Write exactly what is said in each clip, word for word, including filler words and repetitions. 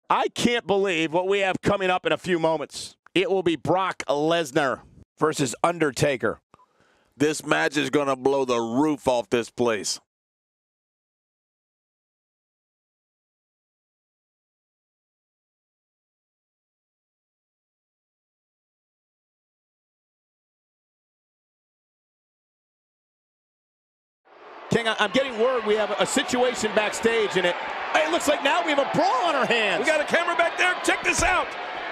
I can't believe what we have coming up in a few moments. It will be Brock Lesnar versus Undertaker. This match is going to blow the roof off this place. King, I'm getting word we have a situation backstage, and it, it looks like now we have a brawl on our hands. We got a camera back there. Check this out.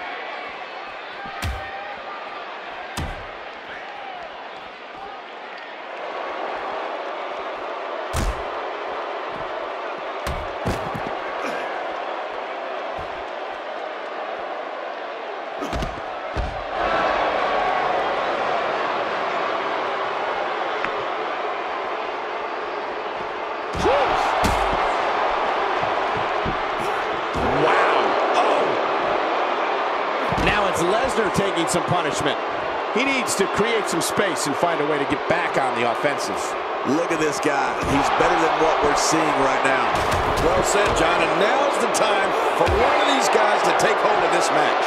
Lesnar taking some punishment. He needs to create some space and find a way to get back on the offensive. Look at this guy. He's better than what we're seeing right now. Well said, John, and now's the time for one of these guys to take hold of this match.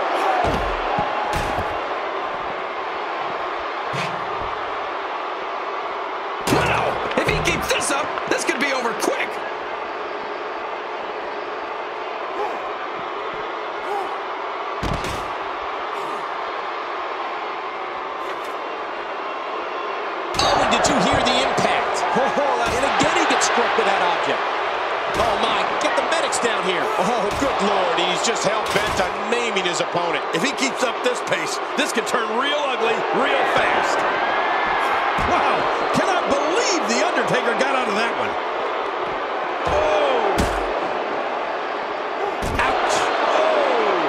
Wow! If he keeps this up, this could be over quick. Did you hear the impact? Oh, and again he gets struck with that object. Oh my, get the medics down here. Oh, good Lord, he's just hell-bent on naming his opponent. If he keeps up this pace, this could turn real ugly real fast. Wow, cannot believe The Undertaker got out of that one. Oh. Ouch. Oh.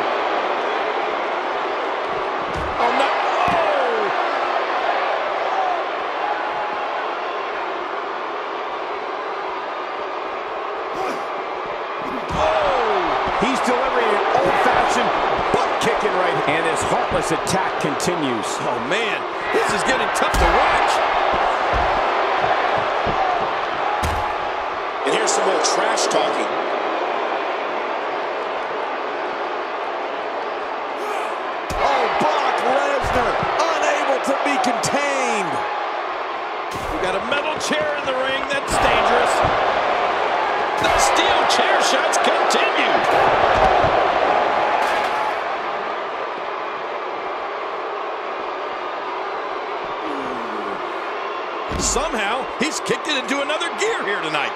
Oh, no. He's delivering an old-fashioned butt-kicking right here. And his heartless attack continues. Oh, man, this is getting tough to watch. And here's some more trash talking. Oh, Brock Lesnar, unable to be contained. We got a metal chair in the ring. That's dangerous. The steel chair shots continue. Somehow, he's kicked it into another gear here tonight.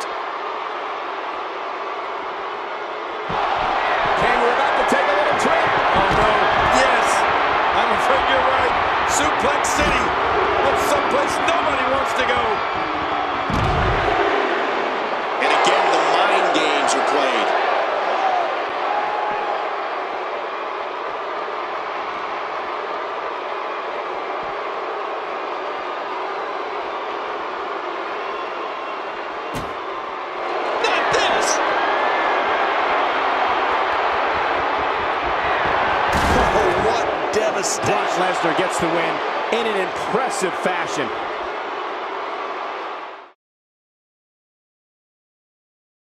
King, we're about to take a little trip. Oh, no. Yes. I'm afraid you're right. Suplex City. That's someplace nobody wants to go. And again, the mind games are played. Brock Lesnar gets the win in an impressive fashion.